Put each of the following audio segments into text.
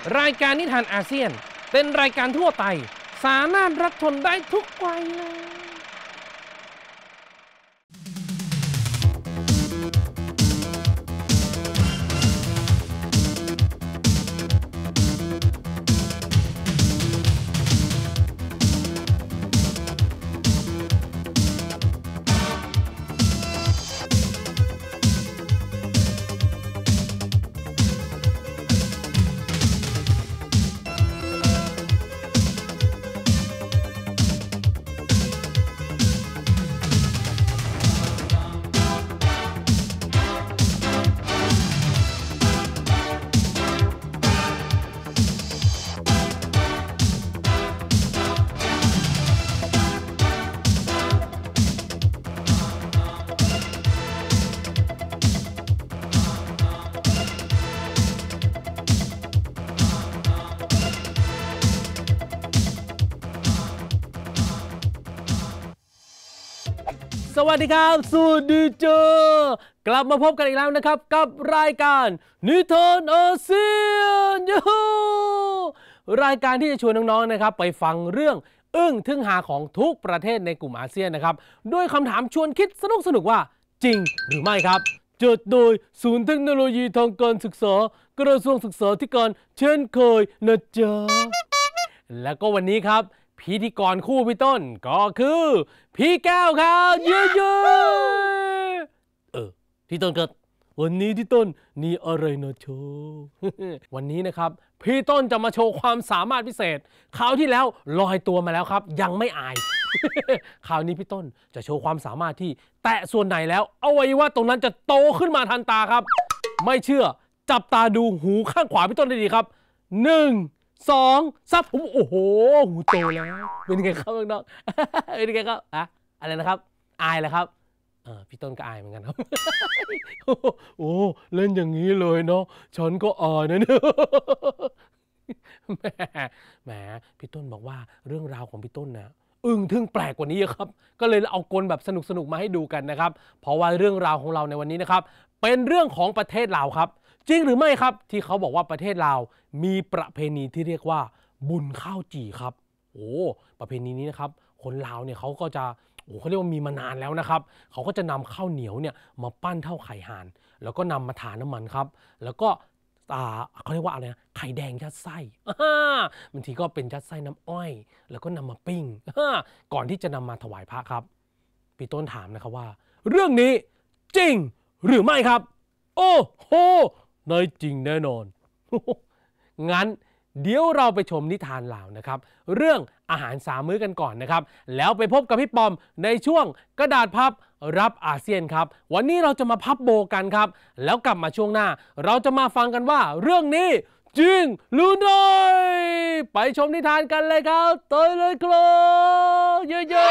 รายการนิทานอาเซียนเป็นรายการทั่วไปสามารถรับชมได้ทุกวัยเลยสวัสดีครับสวัสดีจ้ากลับมาพบกันอีกแล้วนะครับกับรายการนิทานอาเซียนยูรายการที่จะชวนน้องๆนะครับไปฟังเรื่องอึ้งทึ่งหาของทุกประเทศในกลุ่มอาเซียนนะครับด้วยคำถามชวนคิดสนุกว่าจริงหรือไม่ครับจัดโดยศูนย์เทคโนโลยีทางการศึกษากระทรวงศึกษาธิการเช่นเคยนะจ๊ะและก็วันนี้ครับพิธีกรคู่พี่ต้นก็คือพี่แก้วครับเย้พี่ต้นครับวันนี้พี่ต้นนี่อะไรนะโชว์วันนี้นะครับพี่ต้นจะมาโชว์ความสามารถพิเศษคราวที่แล้วลอยตัวมาแล้วครับยังไม่อาย คราวนี้พี่ต้นจะโชว์ความสามารถที่แตะส่วนไหนแล้วอวัยวะตรงนั้นจะโตขึ้นมาทันตาครับไม่เชื่อจับตาดูหูข้างขวาพี่ต้นได้ดีครับ1 2 3โอ้โหหูโตแล้วเป็นไงครับน้องๆเป็นไงครับอะไรนะครับอายเหรอครับพี่ต้นก็อายเหมือนกันครับโอ้เล่นอย่างนี้เลยเนาะฉันก็อายนะเนี่ยแหมพี่ต้นบอกว่าเรื่องราวของพี่ต้นนะอึ้งทึ่งแปลกกว่านี้ครับก็เลยเอากลแบบสนุกมาให้ดูกันนะครับเพราะว่าเรื่องราวของเราในวันนี้นะครับเป็นเรื่องของประเทศลาวครับจริงหรือไม่ครับที่เขาบอกว่าประเทศลาวมีประเพณีที่เรียกว่าบุญข้าวจี่ครับโอ้ประเพณีนี้นะครับคนลาวเนี่ยเขาก็จะเขาเรียกว่ามีมานานแล้วนะครับเขาก็จะนำข้าวเหนียวเนี่ยมาปั้นเท่าไข่ห่านแล้วก็นำมาทาน้ำมันครับแล้วก็เขาเรียกว่าอะไรนะไข่แดงยัดไส้บางทีก็เป็นยัดไส้น้ำอ้อยแล้วก็นำมาปิ้งก่อนที่จะนำมาถวายพระครับพี่ต้นถามนะครับว่าเรื่องนี้จริงหรือไม่ครับโอ้โหในจริงแน่นอน งั้นเดี๋ยวเราไปชมนิทานลาวนะครับเรื่องอาหาร3 มื้อกันก่อนนะครับแล้วไปพบกับพี่ปอมในช่วงกระดาษพับรับอาเซียนครับวันนี้เราจะมาพับโบกันครับแล้วกลับมาช่วงหน้าเราจะมาฟังกันว่าเรื่องนี้จริงหรือไม่ไปชมนิทานกันเลยครับต่อเลยครับเย้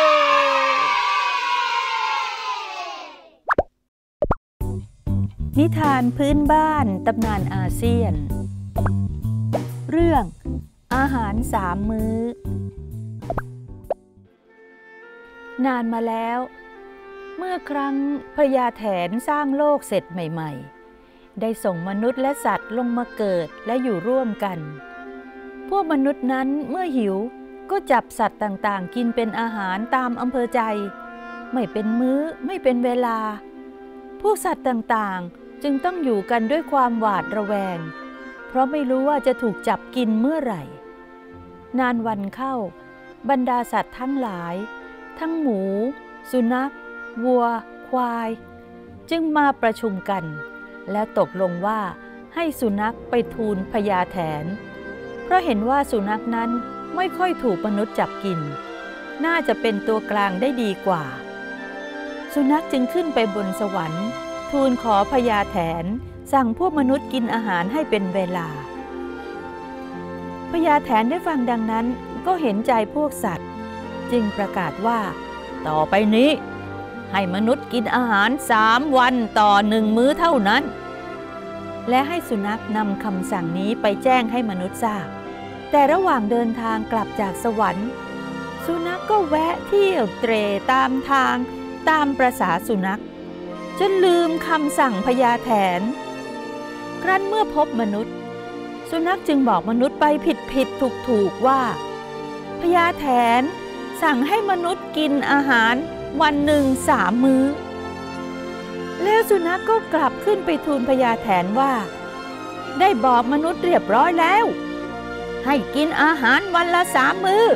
นิทานพื้นบ้านตำนานอาเซียนเรื่องอาหาร3 มื้อนานมาแล้วเมื่อครั้งพญาแถนสร้างโลกเสร็จใหม่ๆได้ส่งมนุษย์และสัตว์ลงมาเกิดและอยู่ร่วมกันพวกมนุษย์นั้นเมื่อหิวก็จับสัตว์ต่างๆกินเป็นอาหารตามอำเภอใจไม่เป็นมื้อไม่เป็นเวลาพวกสัตว์ต่างๆจึงต้องอยู่กันด้วยความหวาดระแวงเพราะไม่รู้ว่าจะถูกจับกินเมื่อไหร่นานวันเข้าบรรดาสัตว์ทั้งหลายทั้งหมูสุนัขวัวควายจึงมาประชุมกันและตกลงว่าให้สุนัขไปทูลพญาแถนเพราะเห็นว่าสุนัขนั้นไม่ค่อยถูกมนุษย์จับกินน่าจะเป็นตัวกลางได้ดีกว่าสุนัขจึงขึ้นไปบนสวรรค์ทูลขอพญาแถนสั่งพวกมนุษย์กินอาหารให้เป็นเวลาพญาแถนได้ฟังดังนั้นก็เห็นใจพวกสัตว์จึงประกาศว่าต่อไปนี้ให้มนุษย์กินอาหาร3 วันต่อ1 มื้อเท่านั้นและให้สุนัขนำคำสั่งนี้ไปแจ้งให้มนุษย์ทราบแต่ระหว่างเดินทางกลับจากสวรรค์สุนัขก็แวะเที่ยวเตร่ตามทางตามประสาสุนัขจนลืมคำสั่งพญาแถนครั้นเมื่อพบมนุษย์สุนัขจึงบอกมนุษย์ไปผิดถูกว่าพญาแถนสั่งให้มนุษย์กินอาหารวันหนึ่ง3 มื้อแล้วสุนัขก็กลับขึ้นไปทูลพญาแถนว่าได้บอกมนุษย์เรียบร้อยแล้วให้กินอาหารวันละ3 มื้อ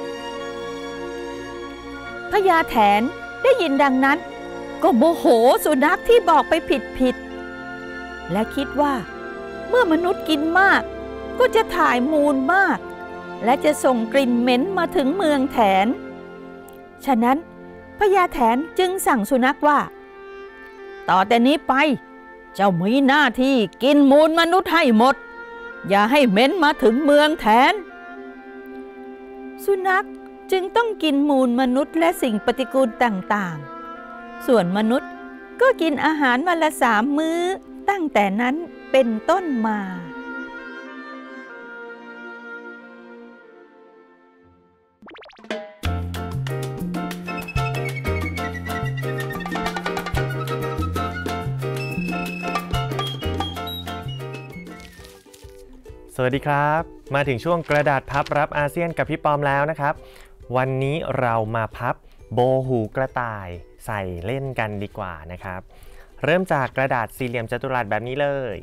พญาแถนได้ยินดังนั้นก็โมโหสุนัขที่บอกไปผิดและคิดว่าเมื่อมนุษย์กินมากก็จะถ่ายมูลมากและจะส่งกลิ่นเหม็นมาถึงเมืองแถนฉะนั้นพญาแถนจึงสั่งสุนัขว่าต่อแต่นี้ไปเจ้ามีหน้าที่กินมูลมนุษย์ให้หมดอย่าให้เหม็นมาถึงเมืองแถนสุนัขจึงต้องกินมูลมนุษย์และสิ่งปฏิกูลต่างๆส่วนมนุษย์ก็กินอาหารวันละ3 มื้อตั้งแต่นั้นเป็นต้นมาสวัสดีครับมาถึงช่วงกระดาษพับรับอาเซียนกับพี่ปอมแล้วนะครับวันนี้เรามาพับโบหูกระต่ายใส่เล่นกันดีกว่านะครับเริ่มจากกระดาษสี่เหลี่ยมจัตุรัสแบบนี้เลย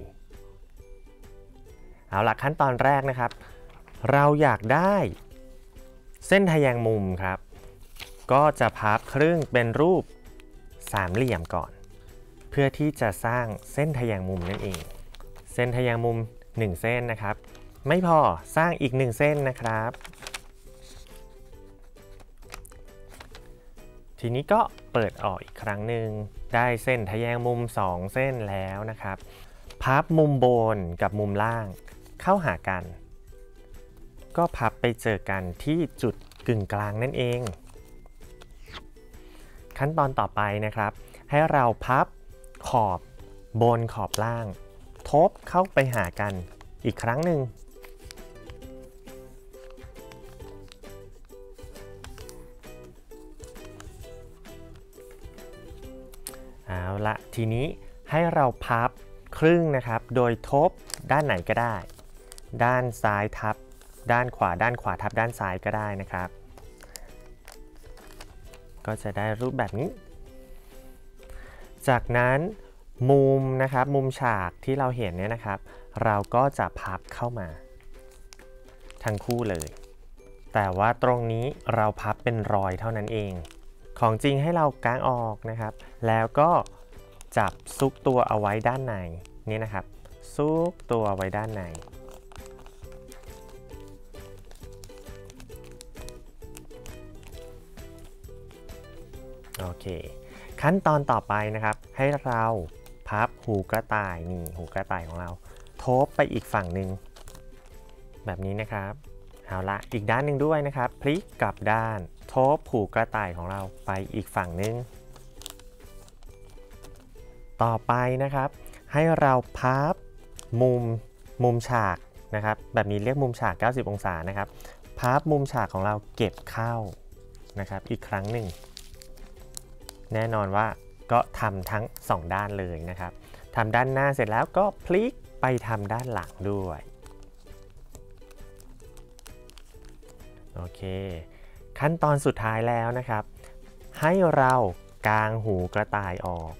เอาล่ะขั้นตอนแรกนะครับเราอยากได้เส้นทะแยงมุมครับก็จะพับครึ่งเป็นรูปสามเหลี่ยมก่อนเพื่อที่จะสร้างเส้นทะแยงมุมนั่นเองเส้นทะแยงมุม1 เส้นนะครับไม่พอสร้างอีก1 เส้นนะครับทีนี้ก็เปิดออกอีกครั้งหนึ่งได้เส้นทะแยงมุม2 เส้นแล้วนะครับพับมุมบนกับมุมล่างเข้าหากันก็พับไปเจอกันที่จุดกึ่งกลางนั่นเองขั้นตอนต่อไปนะครับให้เราพับขอบบนขอบล่างทบเข้าไปหากันอีกครั้งหนึ่งเอาละทีนี้ให้เราพับครึ่งนะครับโดยทบด้านไหนก็ได้ด้านซ้ายทับด้านขวาทับด้านซ้ายก็ได้นะครับก็จะได้รูปแบบนี้จากนั้นมุมนะครับมุมฉากที่เราเห็นเนี่ยนะครับเราก็จะพับเข้ามาทั้งคู่เลยแต่ว่าตรงนี้เราพับเป็นรอยเท่านั้นเองของจริงให้เรากางออกนะครับแล้วก็จับซุกตัวเอาไว้ด้านในนี่นะครับซุกตัวไว้ด้านในโอเคขั้นตอนต่อไปนะครับให้เราพับหูกระต่ายนี่หูกระต่ายของเราทบไปอีกฝั่งหนึ่งแบบนี้นะครับเอาละอีกด้านหนึ่งด้วยนะครับพลิกกลับด้านทบหูกระต่ายของเราไปอีกฝั่งหนึ่งต่อไปนะครับให้เราพับมุมฉากนะครับแบบนี้เรียกมุมฉาก90 องศานะครับพับมุมฉากของเราเก็บเข้านะครับอีกครั้งหนึ่งแน่นอนว่าก็ทำทั้ง2 ด้านเลยนะครับทำด้านหน้าเสร็จแล้วก็พลิกไปทำด้านหลังด้วยโอเคขั้นตอนสุดท้ายแล้วนะครับให้เรากางหูกระต่ายออก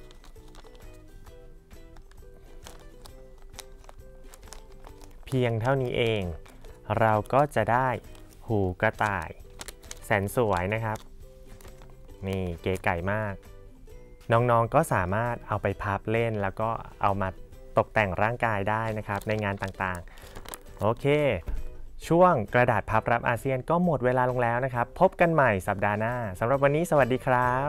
เพียงเท่านี้เองเราก็จะได้หูกระต่ายแสนสวยนะครับนี่เก๋ไก่มากน้องๆก็สามารถเอาไปพับเล่นแล้วก็เอามาตกแต่งร่างกายได้นะครับในงานต่างๆโอเคช่วงกระดาษพับรับอาเซียนก็หมดเวลาลงแล้วนะครับพบกันใหม่สัปดาห์หน้าสำหรับวันนี้สวัสดีครับ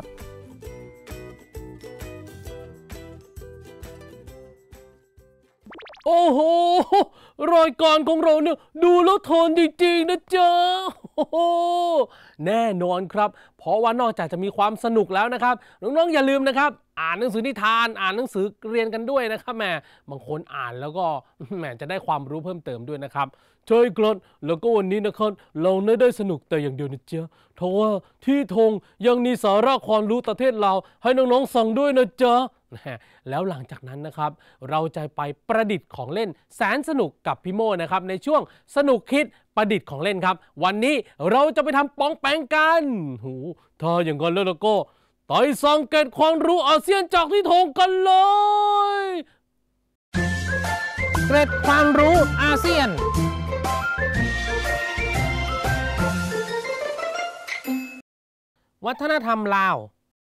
โอ้โหรายการของเราเนี่ยดูแล้วทนจริงๆนะจ๊ะโอ้โหแน่นอนครับเพราะว่านอกจากจะมีความสนุกแล้วนะครับน้องๆอย่าลืมนะครับอ่านหนังสือนิทานอ่านหนังสือเรียนกันด้วยนะครับแหมบางคนอ่านแล้วก็แหมจะได้ความรู้เพิ่มเติมด้วยนะครับใช่ครับแล้วก็วันนี้นะครับเราไม่ได้สนุกแต่อย่างเดียวนะจ๊ะเพราะว่าที่ธงยังมีสาระความรู้ประเทศเราให้น้องๆฟังด้วยนะจ๊ะแล้วหลังจากนั้นนะครับเราจะไปประดิษฐ์ของเล่นแสนสนุกกับพี่โม่นะครับในช่วงสนุกคิดประดิษฐ์ของเล่นครับวันนี้เราจะไปทำปองแปงกันถ้าอย่างนั้นแล้วก็ต่อยซองเกตความรู้อาเซียนจากที่ธงกันเลยเกร็ดความรู้อาเซียนวัฒนธรรมลาว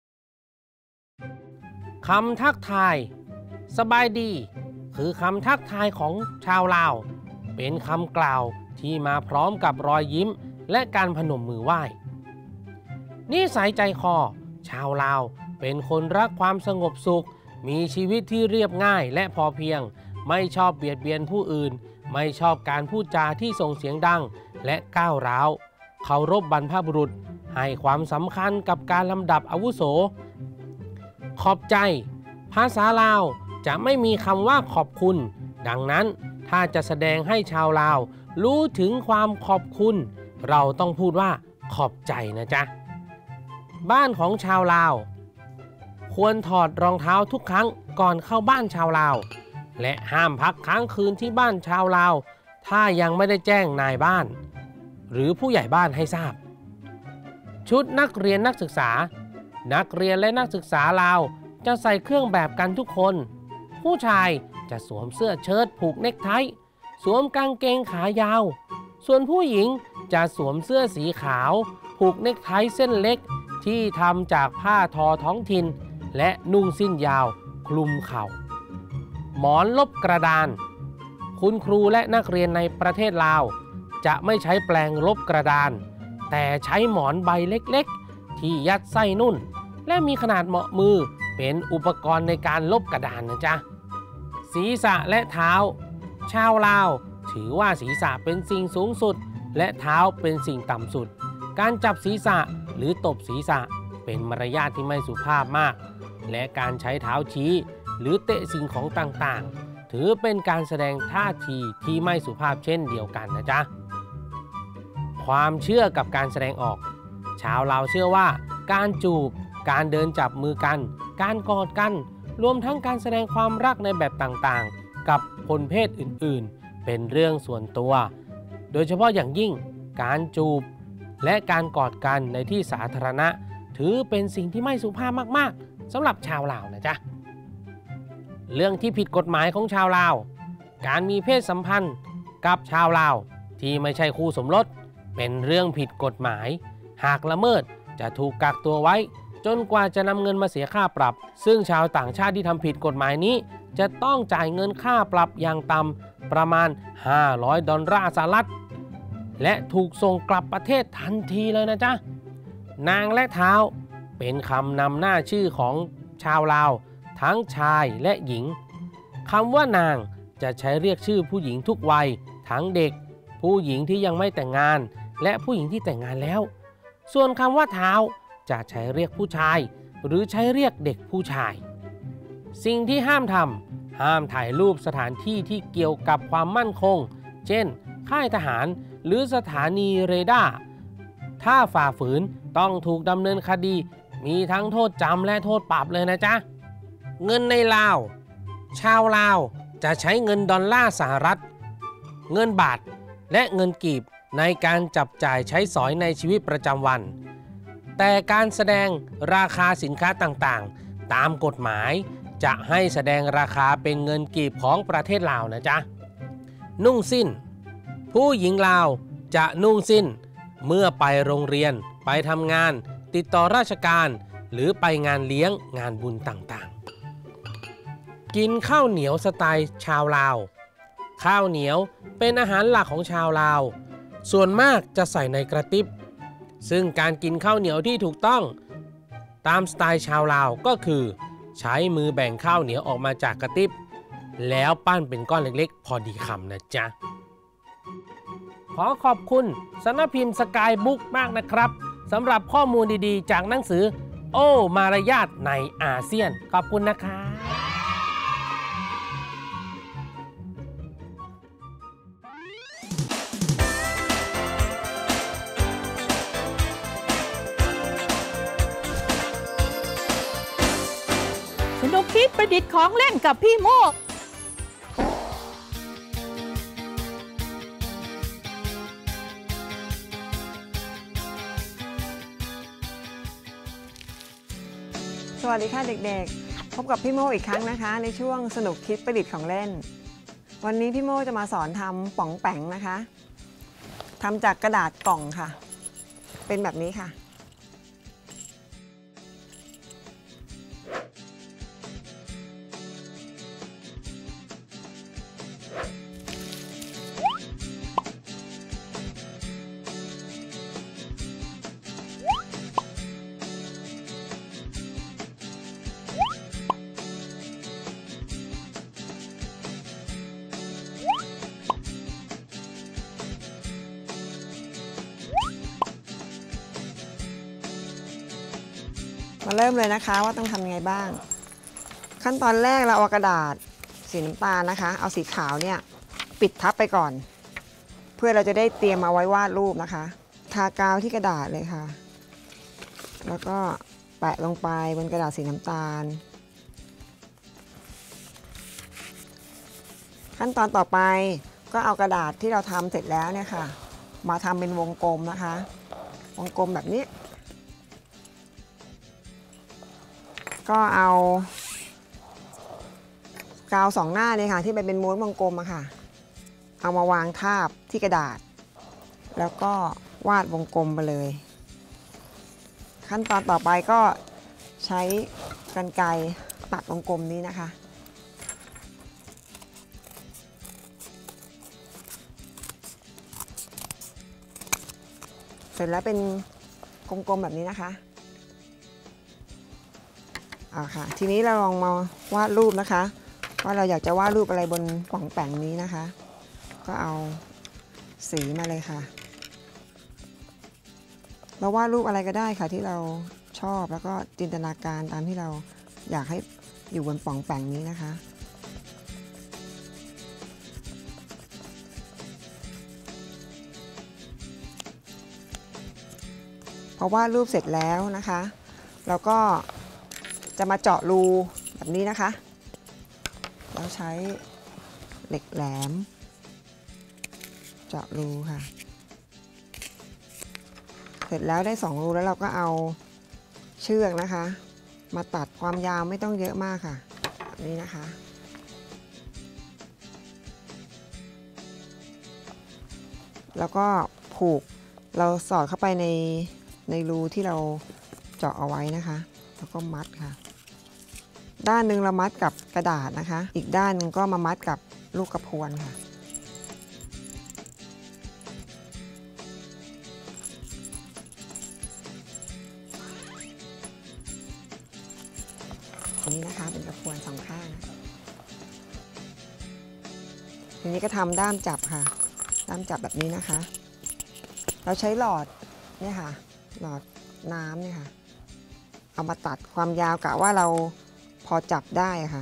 คำทักทายสบายดีคือคำทักทายของชาวลาวเป็นคำกล่าวที่มาพร้อมกับรอยยิ้มและการพนมมือไหว้นิสัยใจคอชาวลาวเป็นคนรักความสงบสุขมีชีวิตที่เรียบง่ายและพอเพียงไม่ชอบเบียดเบียนผู้อื่นไม่ชอบการพูดจาที่ส่งเสียงดังและก้าวร้าวเคารพบรรพบุรุษให้ความสำคัญกับการลำดับอาวุโสขอบใจภาษาลาวจะไม่มีคำว่าขอบคุณดังนั้นถ้าจะแสดงให้ชาวลาวรู้ถึงความขอบคุณเราต้องพูดว่าขอบใจนะจ๊ะบ้านของชาวลาวควรถอดรองเท้าทุกครั้งก่อนเข้าบ้านชาวลาวและห้ามพักค้างคืนที่บ้านชาวลาวถ้ายังไม่ได้แจ้งนายบ้านหรือผู้ใหญ่บ้านให้ทราบชุดนักเรียนนักศึกษานักเรียนและนักศึกษาลาวจะใส่เครื่องแบบกันทุกคนผู้ชายจะสวมเสื้อเชิ้ตผูกเนคไทสวมกางเกงขายาวส่วนผู้หญิงจะสวมเสื้อสีขาวผูกเนคไทเส้นเล็กที่ทำจากผ้าทอท้องถิ่นและนุ่งสิ้นยาวคลุมเข่าหมอนลบกระดานคุณครูและนักเรียนในประเทศลาวจะไม่ใช้แปลงลบกระดานแต่ใช้หมอนใบเล็กๆที่ยัดไส้นุ่นและมีขนาดเหมาะมือเป็นอุปกรณ์ในการลบกระดานนะจ๊ะศีรษะและเท้าชาวลาวถือว่าศีรษะเป็นสิ่งสูงสุดและเท้าเป็นสิ่งต่ำสุดการจับศีรษะหรือตบศีรษะเป็นมารยาทที่ไม่สุภาพมากและการใช้เท้าชี้หรือเตะสิ่งของต่างๆถือเป็นการแสดงท่าทีที่ไม่สุภาพเช่นเดียวกันนะจ๊ะความเชื่อกับการแสดงออกชาวลาวเชื่อว่าการจูบการเดินจับมือกันการกอดกันรวมทั้งการแสดงความรักในแบบต่างๆกับคนเพศอื่นๆเป็นเรื่องส่วนตัวโดยเฉพาะอย่างยิ่งการจูบและการกอดกันในที่สาธารณะถือเป็นสิ่งที่ไม่สุภาพมากๆสำหรับชาวลาวนะจ๊ะเรื่องที่ผิดกฎหมายของชาวลาวการมีเพศสัมพันธ์กับชาวลาวที่ไม่ใช่คู่สมรสเป็นเรื่องผิดกฎหมายหากละเมิดจะถูกกักตัวไว้จนกว่าจะนำเงินมาเสียค่าปรับซึ่งชาวต่างชาติที่ทำผิดกฎหมายนี้จะต้องจ่ายเงินค่าปรับอย่างต่ำประมาณ$500และถูกส่งกลับประเทศทันทีเลยนะจ๊ะนางและเท้าเป็นคำนำหน้าชื่อของชาวลาวทั้งชายและหญิงคำว่านางจะใช้เรียกชื่อผู้หญิงทุกวัยทั้งเด็กผู้หญิงที่ยังไม่แต่งงานและผู้หญิงที่แต่งงานแล้วส่วนคำว่าเท้าจะใช้เรียกผู้ชายหรือใช้เรียกเด็กผู้ชายสิ่งที่ห้ามทำห้ามถ่ายรูปสถานที่ที่เกี่ยวกับความมั่นคงเช่นค่ายทหารหรือสถานีเรดาร์ถ้าฝ่าฝืนต้องถูกดำเนินคดีมีทั้งโทษจำและโทษปรับเลยนะจ๊ะเงินในลาวชาวลาวจะใช้เงินดอลลาร์สหรัฐเงินบาทและเงินกีบในการจับจ่ายใช้สอยในชีวิตประจำวันแต่การแสดงราคาสินค้าต่างๆตามกฎหมายจะให้แสดงราคาเป็นเงินกีบของประเทศลาวนะจ๊ะนุ่งสิ้นผู้หญิงลาวจะนุ่งสิ้นเมื่อไปโรงเรียนไปทำงานติดต่อราชการหรือไปงานเลี้ยงงานบุญต่างๆกินข้าวเหนียวสไตล์ชาวลาวข้าวเหนียวเป็นอาหารหลักของชาวลาวส่วนมากจะใส่ในกระติบซึ่งการกินข้าวเหนียวที่ถูกต้องตามสไตล์ชาวลาวก็คือใช้มือแบ่งข้าวเหนียวออกมาจากกระติบแล้วปั้นเป็นก้อนเล็กๆพอดีคำนะจ๊ะขอขอบคุณสำนักพิมพ์สกายบุ๊กมากนะครับสำหรับข้อมูลดีๆ จากหนังสือโอ้มารยาทในอาเซียนขอบคุณนะคะสนุกคิดประดิษฐ์ของเล่นกับพี่โมกสวัสดีค่ะเด็กๆ พบกับพี่โมอีกครั้งนะคะในช่วงสนุกคิดประดิษฐ์ของเล่น วันนี้พี่โมจะมาสอนทำป๋องแป๋งนะคะทำจากกระดาษกล่องค่ะ เป็นแบบนี้ค่ะมาเริ่มเลยนะคะว่าต้องทำยังไงบ้าง ขั้นตอนแรกเราเอากระดาษสีน้ำตาลนะคะเอาสีขาวเนี่ยปิดทับไปก่อน เพื่อเราจะได้เตรียมเอาไว้วาดรูปนะคะทากาวที่กระดาษเลยค่ะแล้วก็แปะลงไปบนกระดาษสีน้ำตาลขั้นตอนต่อไปก็เอากระดาษที่เราทำเสร็จแล้วเนี่ยค่ะมาทำเป็นวงกลมนะคะวงกลมแบบนี้ก็เอากาวสองหน้าเนี่ยค่ะที่เป็นม้วนวงกลมอะค่ะเอามาวางทาบที่กระดาษแล้วก็วาดวงกลมไปเลยขั้นตอนต่อไปก็ใช้กรรไกรตัดวงกลมนี้นะคะเสร็จแล้วเป็นกลมๆแบบนี้นะคะค่ะทีนี้เราลองมาวาดรูปนะคะว่าเราอยากจะวาดรูปอะไรบนป่องแป่งนี้นะคะก็เอาสีมาเลยค่ะเราวาดรูปอะไรก็ได้ค่ะที่เราชอบแล้วก็จินตนาการตามที่เราอยากให้อยู่บนป่องแป่งนี้นะคะพอวาดรูปเสร็จแล้วนะคะเราก็จะมาเจาะรูแบบนี้นะคะเราใช้เหล็กแหลมเจาะรูค่ะเสร็จแล้วได้2 รูแล้วเราก็เอาเชือกนะคะมาตัดความยาวไม่ต้องเยอะมากค่ะแบบนี้นะคะแล้วก็ผูกเราสอดเข้าไปในรูที่เราเจาะเอาไว้นะคะแล้วก็มัดค่ะด้านหนึ่งเรามัดกับกระดาษนะคะอีกด้านหนึ่งก็มามัดกับลูกกระพวนค่ะนี่นะคะเป็นกระพวน2 ข้างทีนี้ก็ทำด้ามจับค่ะด้ามจับแบบนี้นะคะเราใช้หลอดเนี่ยค่ะหลอดน้ำเนี่ยค่ะเอามาตัดความยาวกะว่าเราพอจับได้ค่ะ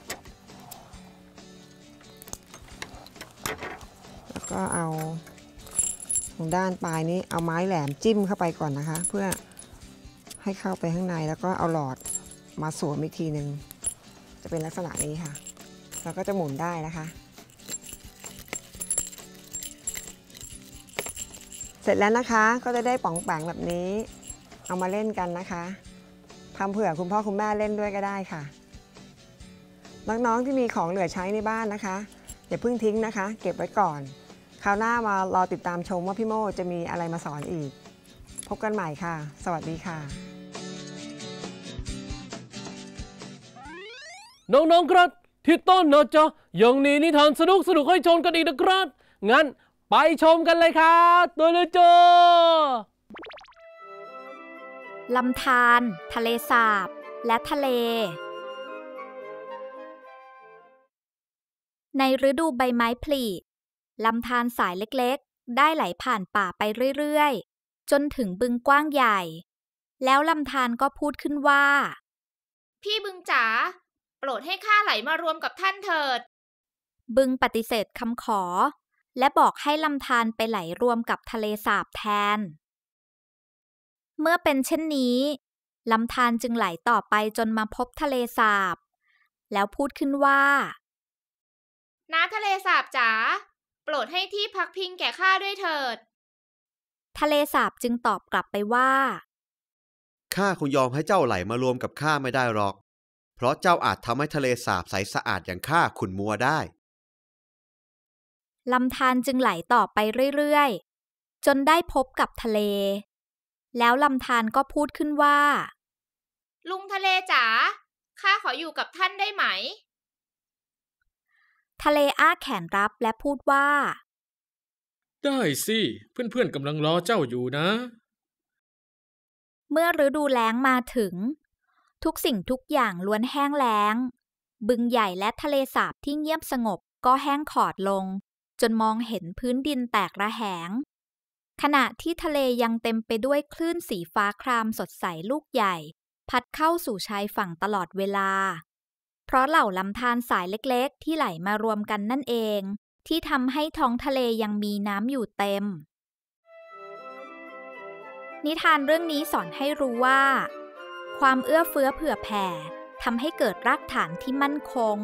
แล้วก็เอาตรงด้านปลายนี้เอาไม้แหลมจิ้มเข้าไปก่อนนะคะเพื่อให้เข้าไปข้างในแล้วก็เอาหลอดมาสวมอีกทีหนึ่งจะเป็นลักษณะนี้ค่ะแล้วก็จะหมุนได้นะคะเสร็จแล้วนะคะก็จะได้ป๋องแปงแบบนี้เอามาเล่นกันนะคะทำเผื่อคุณพ่อคุณแม่เล่นด้วยก็ได้ค่ะน้องๆที่มีของเหลือใช้ในบ้านนะคะอย่าเพิ่งทิ้งนะคะเก็บไว้ก่อนคราวหน้ามารอติดตามชมว่าพี่โมจะมีอะไรมาสอนอีกพบกันใหม่ค่ะสวัสดีค่ะน้องๆครับที่ต้นนะจ๊ะยังมีนิทานสนุกให้ชมกันอีกนะครับงั้นไปชมกันเลยครับตัวเลยจ้าลำธารทะเลสาบและทะเล ในฤดูใบไม้ผลิลำธารสายเล็กๆได้ไหลผ่านป่าไปเรื่อยจนถึงบึงกว้างใหญ่ แล้วลำธารก็พูดขึ้นว่าพี่บึงจ๋าโปรดให้ข้าไหลมารวมกับท่านเถิดบึงปฏิเสธคำขอและบอกให้ลำธารไปไหลรวมกับทะเลสาบแทนเมื่อเป็นเช่นนี้ลำธารจึงไหลต่อไปจนมาพบทะเลสาบแล้วพูดขึ้นว่าน้าทะเลสาบจ๋าโปรดให้ที่พักพิงแก่ข้าด้วยเถิดทะเลสาบจึงตอบกลับไปว่าข้าคงยอมให้เจ้าไหลมารวมกับข้าไม่ได้หรอกเพราะเจ้าอาจทำให้ทะเลสาบใสสะอาดอย่างข้าขุ่นมัวได้ลำธารจึงไหลต่อไปเรื่อยๆจนได้พบกับทะเลแล้วลำธารก็พูดขึ้นว่าลุงทะเลจ๋าข้าขออยู่กับท่านได้ไหมทะเลอ้าแขนรับและพูดว่าได้สิเพื่อนๆกำลังรอเจ้าอยู่นะเมื่อฤดูแล้งมาถึงทุกสิ่งทุกอย่างล้วนแห้งแล้งบึงใหญ่และทะเลสาบที่เงียบสงบก็แห้งขอดลงจนมองเห็นพื้นดินแตกระแหงขณะที่ทะเลยังเต็มไปด้วยคลื่นสีฟ้าครามสดใสลูกใหญ่พัดเข้าสู่ชายฝั่งตลอดเวลาเพราะเหล่าลำธารสายเล็กๆที่ไหลมารวมกันนั่นเองที่ทำให้ท้องทะเลยังมีน้ำอยู่เต็มนิทานเรื่องนี้สอนให้รู้ว่าความเอื้อเฟื้อเผื่อแผ่ทำให้เกิดรากฐานที่มั่นคง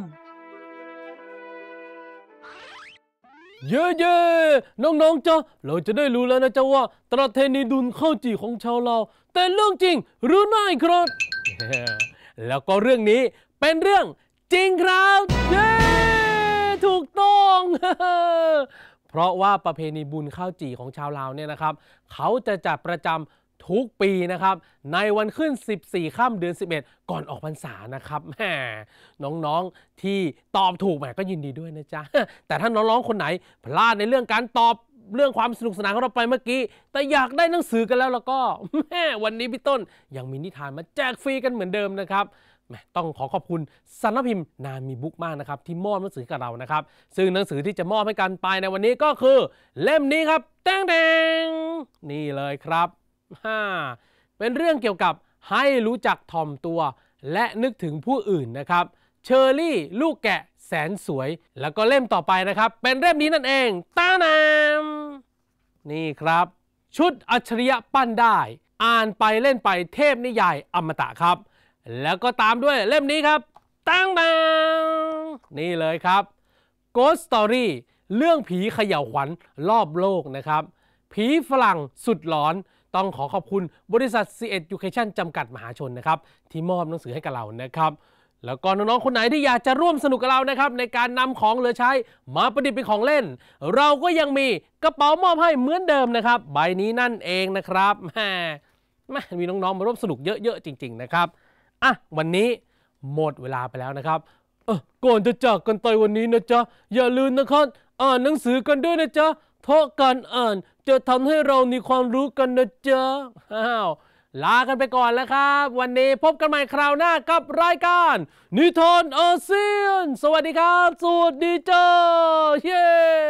เย่ๆน้องๆจ๊ะเราจะได้รู้แล้วนะจ๊ะว่าประเพณีบุญข้าวจี่ของชาวลาวแต่เรื่องจริงหรือไม่ครับ แล้วก็เรื่องนี้เป็นเรื่องจริงครับเย้ถูกต้อง เพราะว่าประเพณีบุญข้าวจี่ของชาวลาวเนี่ยนะครับเขาจะจัดประจำทุกปีนะครับในวันขึ้น14ค่ำเดือน11ก่อนออกพรรษานะครับแหมน้องๆที่ตอบถูกแหมก็ยินดีด้วยนะจ๊ะ แต่ถ้าน้องๆคนไหนพลาดในเรื่องการตอบเรื่องความสนุกสนานของเราไปเมื่อกี้แต่อยากได้หนังสือกันแล้วก็แม่วันนี้พี่ต้นยังมีนิทานมาแจกฟรีกันเหมือนเดิมนะครับต้องขอบคุณสำนักพิมพ์นามีบุ๊กมากนะครับที่มอบหนังสือกับเรานะครับซึ่งหนังสือที่จะมอบให้กันไปในวันนี้ก็คือเล่มนี้ครับแดงนี่เลยครับเป็นเรื่องเกี่ยวกับให้รู้จักถ่อมตัวและนึกถึงผู้อื่นนะครับเชอร์รี่ลูกแกะแสนสวยแล้วก็เล่มต่อไปนะครับเป็นเล่มนี้นั่นเองตานามนี่ครับชุดอัจฉริยะปั้นได้อ่านไปเล่นไปเทพนิยายอมตะครับแล้วก็ตามด้วยเล่มนี้ครับตั้งนี่เลยครับ Ghost Story เรื่องผีเขย่าวขวัญรอบโลกนะครับผีฝรั่งสุดหลอนต้องขอบคุณบริษัท C Education จำกัดมหาชนนะครับที่มอบหนังสือให้กับเรานะครับแล้วก็น้องๆคนไหนที่อยากจะร่วมสนุกกับเรานะครับในการนำของเหลือใช้มาประดิษฐ์เป็นของเล่นเราก็ยังมีกระเป๋ามอบให้เหมือนเดิมนะครับใบนี้นั่นเองนะครับแม่มีน้องๆมาร่วมสนุกเยอะๆจริงๆนะครับวันนี้หมดเวลาไปแล้วนะครับก่อนจะจากกันไปวันนี้นะจ๊ะอย่าลืมนะครับอ่านหนังสือกันด้วยนะจ๊ะเพราะการอ่านจะทำให้เรามีความรู้กันนะจ๊ะลากันไปก่อนแล้วครับวันนี้พบกันใหม่คราวหน้ากับรายการนิทานอาเซียนสวัสดีครับสวัสดีจ้าเย้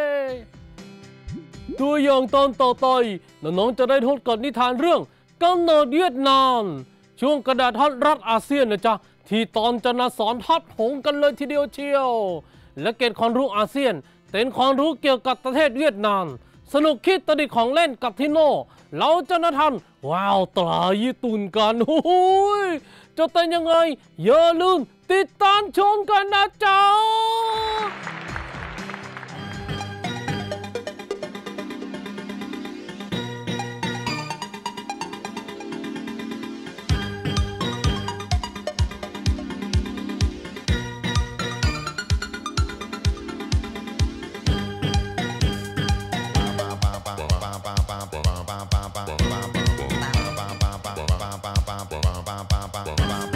ตัวอย่างตอนต่อไปน้องๆจะได้ทดกับนิทานเรื่องกำเนิดเวียดนามช่วงกระดาษทัดรัฐอาเซียนนะจ๊ะที่ตอนจะนาสอนทัดหงกันเลยทีเดียวเชียวและเกร็ดความรู้อาเซียนเป็นความรู้เกี่ยวกับประเทศเวียดนามสนุกคิดประดิษฐ์ของเล่นกับที่โน่เราจะนาทันว้าวตราญี่ปุ่นกันโอ้ยจะเป็นยังไงอย่าลืมติดตามชมกันนะจ๊ะ Ba ba ba ba ba ba ba ba ba ba ba ba ba ba ba ba ba ba ba